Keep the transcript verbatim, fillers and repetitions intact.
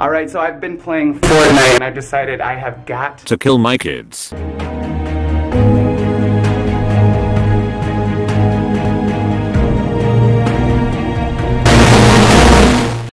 Alright, so I've been playing Fortnite and I decided I have got to kill my kids.